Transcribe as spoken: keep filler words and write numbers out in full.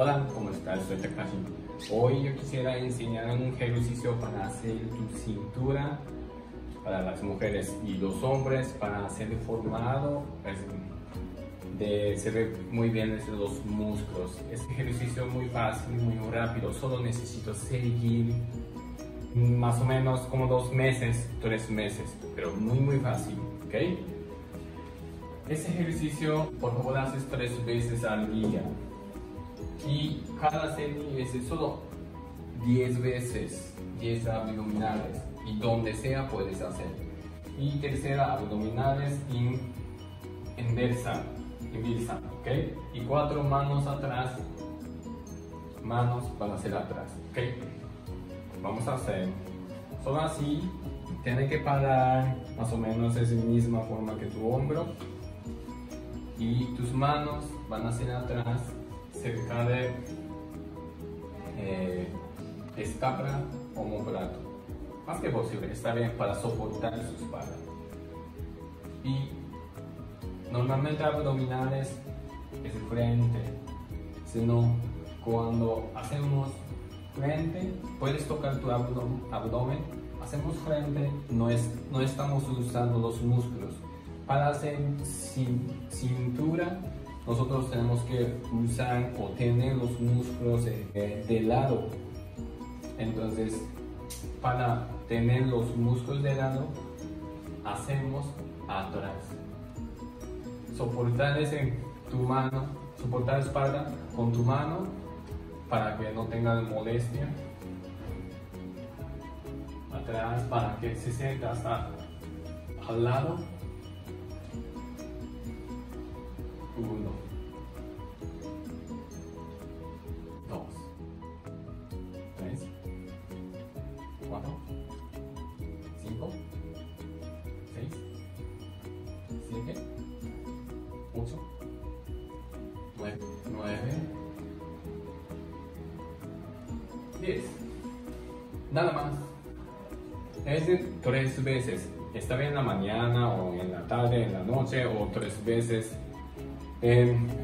Hola, ¿cómo estás? Soy Takashi. Hoy yo quisiera enseñar un ejercicio para hacer tu cintura para las mujeres y los hombres para hacer formado, pues, de, se ve muy bien desde los músculos. Este ejercicio es muy fácil, muy rápido, solo necesito seguir más o menos como dos meses, tres meses, pero muy muy fácil, ¿ok? Este ejercicio por favor haces tres veces al día y cada serie es solo diez veces, diez abdominales y donde sea puedes hacer. Y tercera, abdominales in, inversa, inversa, ¿ok? Y cuatro manos atrás, manos para hacer atrás, ¿ok? Vamos a hacer solo así, tiene que parar más o menos de la misma forma que tu hombro y tus manos van a ser atrás cerca de eh, escápula o omóplato, más que posible, está bien para soportar su espalda. Y normalmente abdominales es frente, sino cuando hacemos frente, puedes tocar tu abdomen, hacemos frente, no, es, no estamos usando los músculos. Para hacer cintura, nosotros tenemos que usar o tener los músculos de, de lado. Entonces, para tener los músculos de lado, hacemos atrás. Soportar ese, tu mano, soportar la espalda con tu mano para que no tenga molestia. Atrás para que se sienta hasta al lado. Uno, dos, tres, cuatro, cinco, seis, siete, ocho, nueve, diez. Nada más. Es de tres veces. Está bien en la mañana o en la tarde, en la noche o tres veces. Eh,